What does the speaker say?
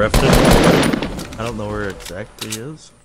drifted. I don't know where it exactly is.